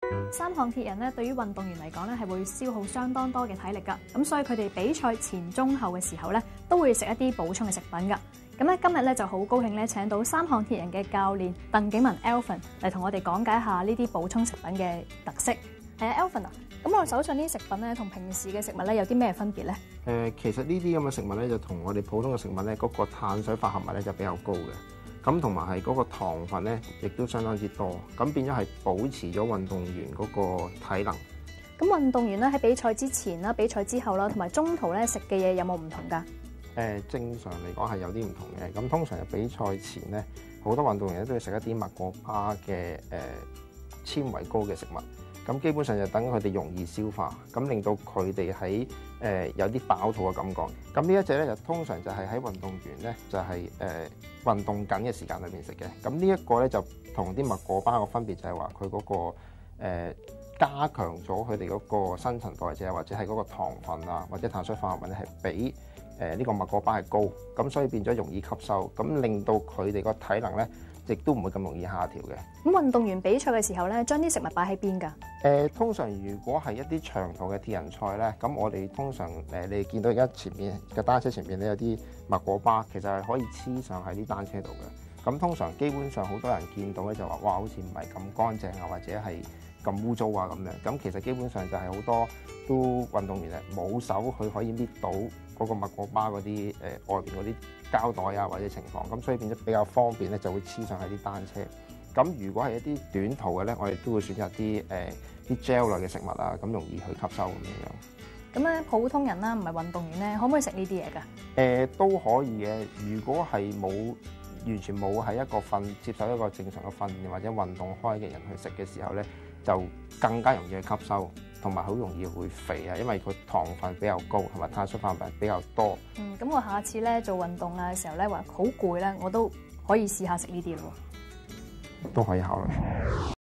三項鐵人咧，對於運動員嚟講咧，係會消耗相當多嘅體力㗎。咁所以佢哋比賽前、中、後嘅時候咧，都會食一啲補充嘅食品㗎。咁咧今日咧就好高興咧請到三項鐵人嘅教練鄧景文 Alvin 嚟同我哋講解下呢啲補充食品嘅特色。Alvin 啊，咁我手上呢啲食品咧，同平時嘅食物咧有啲咩分別咧？ 其實呢啲咁嘅食物咧，就同我哋普通嘅食物咧，嗰個碳水化合物咧就比較高嘅。咁同埋係嗰個糖分咧，亦都相當之多。咁變咗係保持咗運動員嗰個體能。 咁運動員咧喺比賽之前啦、比賽之後啦，同埋中途咧食嘅嘢有冇唔同㗎？ 正常嚟講係有啲唔同嘅。咁通常喺比賽前咧，好多運動員咧都要食一啲麥果巴嘅纖維高嘅食物。咁基本上就等佢哋容易消化，咁令到佢哋喺有啲飽肚嘅感覺。咁呢一隻咧就通常就係喺運動員咧就係運動緊嘅時間裏面食嘅。咁呢一個咧就同啲麥果巴個分別就係話佢嗰個加強咗佢哋嗰個新陳代謝或者係嗰個糖分啊或者碳水化合物咧係比呢個麥果巴係高，咁所以變咗容易吸收，咁令到佢哋個體能咧亦都唔會咁容易下調嘅。 咁運動員比賽嘅時候咧，將啲食物擺喺邊㗎？ 通常如果係一啲長途嘅鐵人賽咧，咁我哋通常你見到而家前面嘅單車前面咧有啲麥果巴，其實係可以黐上喺啲單車度嘅。咁通常基本上好多人見到咧就話哇，好似唔係咁乾淨啊，或者係咁污糟啊咁樣。咁其實基本上就係好多都運動員咧冇手佢可以搣到嗰個麥果巴嗰啲外邊嗰啲膠袋啊或者情況，咁所以變咗比較方便咧，就會黐上喺啲單車。咁如果係一啲短途嘅咧，我哋都會選擇啲啲 gel 類嘅食物啊，咁容易去吸收咁樣。 咁咧普通人啦，唔係運動員咧，可唔可以食呢啲嘢㗎？ 都可以嘅。如果係完全冇喺一個接受一個正常嘅訓練或者運動開嘅人去食嘅時候咧，就更加容易去吸收，同埋好容易會肥啊，因為佢糖分比較高，同埋碳水化合物比較多。 咁我下次咧做運動嘅時候咧，話好攰咧，我都可以試下食呢啲咯。 都可以考慮。